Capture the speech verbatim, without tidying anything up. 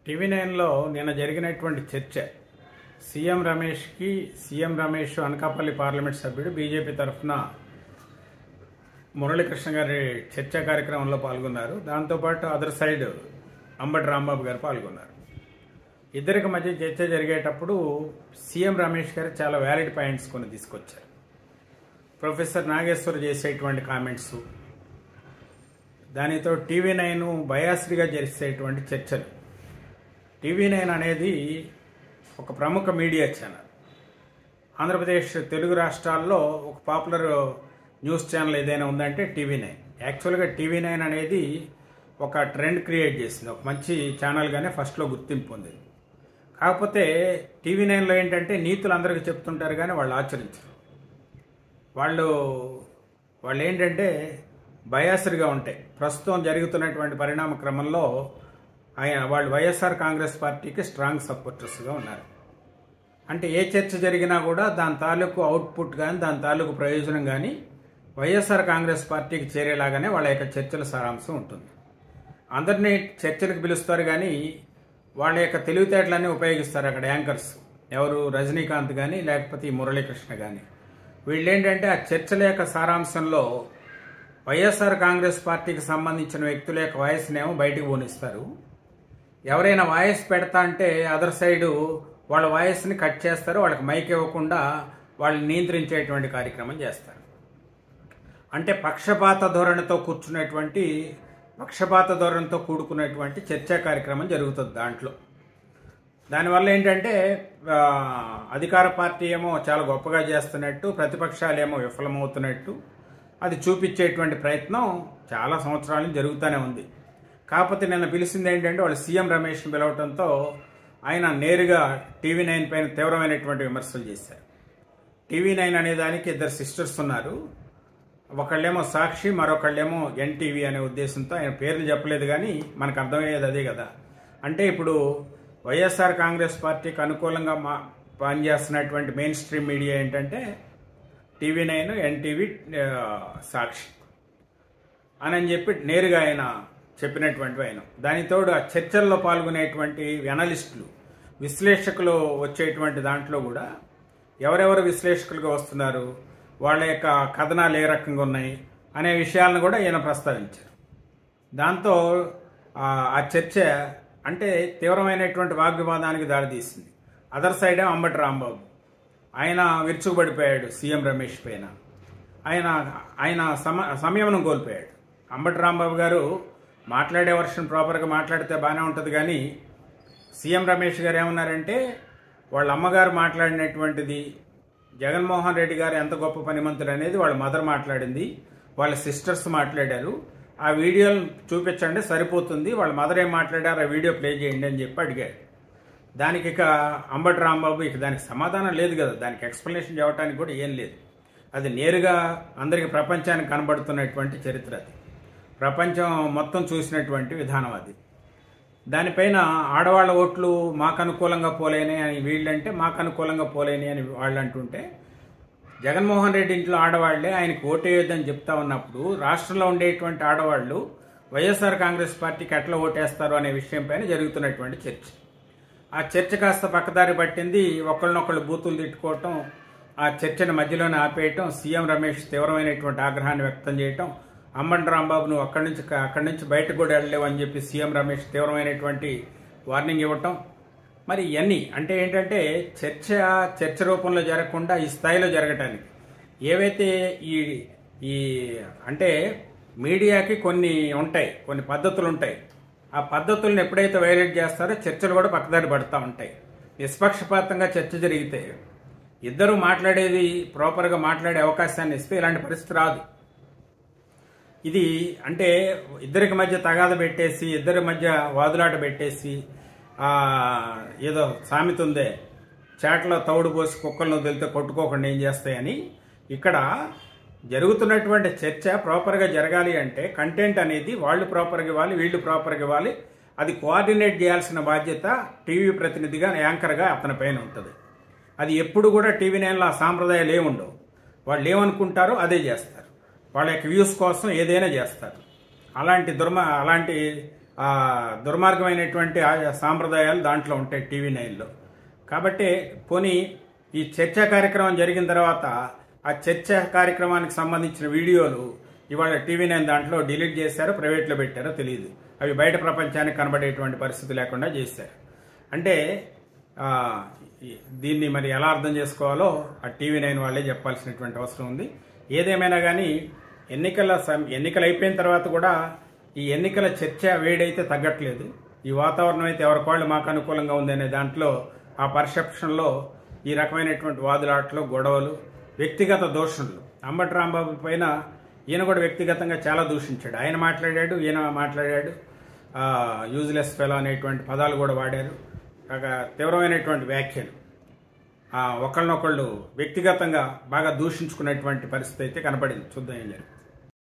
TV నైన్లో నిన్న జరిగినటువంటి చర్చ సీఎం రమేష్కి సీఎం రమేష్ అనకాపల్లి పార్లమెంట్ సభ్యుడు బీజేపీ తరఫున మురళీకృష్ణ గారి చర్చా కార్యక్రమంలో పాల్గొన్నారు. దాంతోపాటు అదర్ సైడ్ అంబటి రాంబాబు గారు పాల్గొన్నారు. ఇద్దరికి మధ్య చర్చ జరిగేటప్పుడు సీఎం రమేష్ గారు చాలా వ్యాలిడ్ పాయింట్స్ కొన్ని తీసుకొచ్చారు. ప్రొఫెసర్ నాగేశ్వర్ చేసేటువంటి కామెంట్స్, దానితో టీవీ నైన్ బయాస్డ్గా చేసేటువంటి చర్చలు. టీవీ నైన్ అనేది ఒక ప్రముఖ మీడియా ఛానల్. ఆంధ్రప్రదేశ్ తెలుగు రాష్ట్రాల్లో ఒక పాపులర్ న్యూస్ ఛానల్ ఏదైనా ఉందంటే టీవీ నైన్. యాక్చువల్గా టీవీ నైన్ అనేది ఒక ట్రెండ్ క్రియేట్ చేసింది, ఒక మంచి ఛానల్గానే ఫస్ట్లో గుర్తింపు పొందింది. కాకపోతే టీవీ నైన్లో ఏంటంటే నీతులు అందరికీ చెప్తుంటారు కానీ వాళ్ళు ఆచరించరు. వాళ్ళు వాళ్ళు ఏంటంటే బయాస్డ్గా ఉంటాయి. ప్రస్తుతం జరుగుతున్నటువంటి పరిణామ క్రమంలో ఆయన వాళ్ళు వైఎస్ఆర్ కాంగ్రెస్ పార్టీకి స్ట్రాంగ్ సపోర్టర్స్గా ఉన్నారు. అంటే ఏ చర్చ జరిగినా కూడా దాని తాలూకు అవుట్పుట్ కానీ దాని తాలూకు ప్రయోజనం కానీ వైఎస్ఆర్ కాంగ్రెస్ పార్టీకి చేరేలాగానే వాళ్ళ యొక్క చర్చల సారాంశం ఉంటుంది. అందరినీ చర్చలకు పిలుస్తారు కానీ వాళ్ళ యొక్క తెలివితేటలన్నీ ఉపయోగిస్తారు అక్కడ యాంకర్స్. ఎవరు రజనీకాంత్ కానీ లేకపోతే ఈ మురళీకృష్ణ కానీ. వీళ్ళు ఏంటంటే ఆ చర్చల యొక్క సారాంశంలో వైఎస్ఆర్ కాంగ్రెస్ పార్టీకి సంబంధించిన వ్యక్తుల యొక్క వాయిస్నేమో బయటకు పోనిస్తారు. ఎవరైనా వాయిస్ పెడతా అంటే అదర్ సైడు వాళ్ళ వాయిస్ని కట్ చేస్తారు, వాళ్ళకి మైక్ ఇవ్వకుండా వాళ్ళని నియంత్రించేటువంటి కార్యక్రమం చేస్తారు. అంటే పక్షపాత ధోరణితో కూర్చున్నటువంటి పక్షపాత ధోరణితో కూడుకున్నటువంటి చర్చా కార్యక్రమం జరుగుతుంది దాంట్లో. దానివల్ల ఏంటంటే అధికార పార్టీ ఏమో చాలా గొప్పగా చేస్తున్నట్టు, ప్రతిపక్షాలేమో విఫలమవుతున్నట్టు అది చూపించేటువంటి ప్రయత్నం చాలా సంవత్సరాల నుంచి జరుగుతూనే ఉంది. కాకపోతే నిన్న పిలిచింది ఏంటంటే వాళ్ళు సీఎం రమేష్ని పిలవడంతో ఆయన నేరుగా టీవీ నైన్ పైన తీవ్రమైనటువంటి విమర్శలు చేశారు. టీవీ నైన్ అనే దానికి ఇద్దరు సిస్టర్స్ ఉన్నారు. ఒకళ్ళేమో సాక్షి, మరొకళ్ళేమో ఎన్టీవీ అనే ఉద్దేశంతో ఆయన పేర్లు చెప్పలేదు కానీ మనకు అర్థమయ్యేది అదే కదా. అంటే ఇప్పుడు వైఎస్ఆర్ కాంగ్రెస్ పార్టీకి అనుకూలంగా మా పనిచేస్తున్నటువంటి మెయిన్ స్ట్రీమ్ మీడియా ఏంటంటే టీవీ నైన్, ఎన్టీవీ, సాక్షి అని చెప్పి నేరుగా ఆయన చెప్పినటువంటి ఆయన. దానితోడు ఆ చర్చల్లో పాల్గొనేటువంటి అనలిస్టులు, విశ్లేషకులు వచ్చేటువంటి దాంట్లో కూడా ఎవరెవరు విశ్లేషకులుగా వస్తున్నారు, వాళ్ళ యొక్క కథనాలు ఏ రకంగా ఉన్నాయి అనే విషయాలను కూడా ఈయన ప్రస్తావించారు. దాంతో ఆ చర్చ అంటే తీవ్రమైనటువంటి వాగ్వివాదానికి దారితీసింది. అదర్ సైడే అంబటి రాంబాబు ఆయన విరుచుకుపడిపోయాడు సీఎం రమేష్ పైన. ఆయన ఆయన సమ సంయమనం కోల్పోయాడు. అంబటి రాంబాబు గారు మాట్లాడే వర్షన్ ప్రాపర్గా మాట్లాడితే బాగానే ఉంటుంది కానీ సీఎం రమేష్ గారు ఏమన్నారంటే వాళ్ళ అమ్మగారు మాట్లాడినటువంటిది, జగన్మోహన్ రెడ్డి గారు ఎంత గొప్ప పనిమంతుడు అనేది వాళ్ళ మదర్ మాట్లాడింది, వాళ్ళ సిస్టర్స్ మాట్లాడారు, ఆ వీడియోలు చూపించండి సరిపోతుంది, వాళ్ళ మదర్ ఏం మాట్లాడారు ఆ వీడియో ప్లే చేయండి అని చెప్పి అడిగాడు. దానికి ఇక అంబటి రాంబాబు ఇక దానికి సమాధానం లేదు కదా, దానికి ఎక్స్ప్లెనేషన్ చెప్పడానికి కూడా ఏం లేదు. అది నేరుగా అందరికి ప్రపంచానికి కనబడుతున్నటువంటి చరిత్ర, అది ప్రపంచం మొత్తం చూసినటువంటి విధానం అది. దానిపైన ఆడవాళ్ళ ఓట్లు మాకు అనుకూలంగా పోలేని అని వీళ్ళంటే మాకు అనుకూలంగా పోలేని అని వాళ్ళు అంటుంటే, జగన్మోహన్ రెడ్డి ఇంట్లో ఆడవాళ్లే ఆయనకు ఓటేయొద్దని చెప్తా ఉన్నప్పుడు రాష్ట్రంలో ఉండేటువంటి ఆడవాళ్లు వైఎస్ఆర్ కాంగ్రెస్ పార్టీకి ఎట్లా ఓటేస్తారు అనే విషయం పైన జరుగుతున్నటువంటి చర్చ. ఆ చర్చ కాస్త పక్కదారి పట్టింది. ఒకళ్ళనొకళ్ళు బూతులు తిట్టుకోవటం, ఆ చర్చను మధ్యలోనే ఆపేయటం, సీఎం రమేష్ తీవ్రమైనటువంటి ఆగ్రహాన్ని వ్యక్తం చేయటం, అంబటి రాంబాబు నువ్వు అక్కడి నుంచి అక్కడి నుంచి బయటకు కూడా వెళ్ళలేవు అని చెప్పి సీఎం రమేష్ తీవ్రమైనటువంటి వార్నింగ్ ఇవ్వటం. మరి ఇవన్నీ అంటే ఏంటంటే చర్చ చర్చ రూపంలో జరగకుండా ఈ స్థాయిలో జరగటానికి ఏవైతే ఈ ఈ అంటే మీడియాకి కొన్ని ఉంటాయి, కొన్ని పద్ధతులు ఉంటాయి. ఆ పద్ధతులను ఎప్పుడైతే వైలేట్ చేస్తారో చర్చలు కూడా పక్కదారి పడుతూ ఉంటాయి. నిష్పక్షపాతంగా చర్చ జరిగితే ఇద్దరు మాట్లాడేది ప్రాపర్గా మాట్లాడే అవకాశాన్ని ఇస్తే ఇలాంటి పరిస్థితి రాదు. ఇది అంటే ఇద్దరికి మధ్య తగాద పెట్టేసి, ఇద్దరి మధ్య వాదులాట పెట్టేసి, ఏదో సామెత ఉందే, చాట్లో తౌడు పోసి కుక్కలను వదిలితే కొట్టుకోకుండా ఏం చేస్తాయని. ఇక్కడ జరుగుతున్నటువంటి చర్చ ప్రాపర్గా జరగాలి అంటే కంటెంట్ అనేది వాళ్ళు ప్రాపర్గా ఇవ్వాలి, వీళ్ళు ప్రాపర్గా ఇవ్వాలి. అది కోఆర్డినేట్ చేయాల్సిన బాధ్యత టీవీ ప్రతినిధిగా, యాంకర్గా అతని పైన ఉంటుంది. అది ఎప్పుడు కూడా టీవీ నైన్లో ఆ సాంప్రదాయాలు ఏముండవు. వాళ్ళు ఏమనుకుంటారో అదే చేస్తారు. వాళ్ళ యొక్క వ్యూస్ కోసం ఏదైనా చేస్తారు. అలాంటి దుర్మ అలాంటి దుర్మార్గమైనటువంటి సాంప్రదాయాలు దాంట్లో ఉంటాయి టీవీ నైన్లో. కాబట్టి పోనీ ఈ చర్చా కార్యక్రమం జరిగిన తర్వాత ఆ చర్చా కార్యక్రమానికి సంబంధించిన వీడియోలు ఇవాళ టీవీ నైన్ దాంట్లో డిలీట్ చేశారో ప్రైవేట్లో పెట్టారో తెలియదు. అవి బయట ప్రపంచానికి కనబడేటువంటి పరిస్థితి లేకుండా చేశారు. అంటే దీన్ని మరి ఎలా అర్థం చేసుకోవాలో ఆ టీవీ నైన్ వాళ్ళే చెప్పాల్సినటువంటి అవసరం ఉంది. ఏదేమైనా కానీ ఎన్నికల ఎన్నికలు అయిపోయిన తర్వాత కూడా ఈ ఎన్నికల చర్చ వేడైతే తగ్గట్లేదు. ఈ వాతావరణం అయితే ఎవరికాళ్ళు మాకు అనుకూలంగా ఉందనే దాంట్లో ఆ పర్సెప్షన్లో ఈ రకమైనటువంటి వాదులాటలు, గొడవలు, వ్యక్తిగత దూషణలు. అంబటి రాంబాబు పైన ఈయన కూడా వ్యక్తిగతంగా చాలా దూషించాడు. ఆయన మాట్లాడాడు, ఈయన మాట్లాడాడు. యూజ్లెస్ ఫెలో అనేటువంటి పదాలు కూడా వాడారు. కాగా తీవ్రమైనటువంటి వ్యాఖ్యలు. ఒకళ్ళనొకళ్ళు వ్యక్తిగతంగా బాగా దూషించుకునేటువంటి పరిస్థితి అయితే కనపడింది. చూద్దాం ఏం జరిగింది.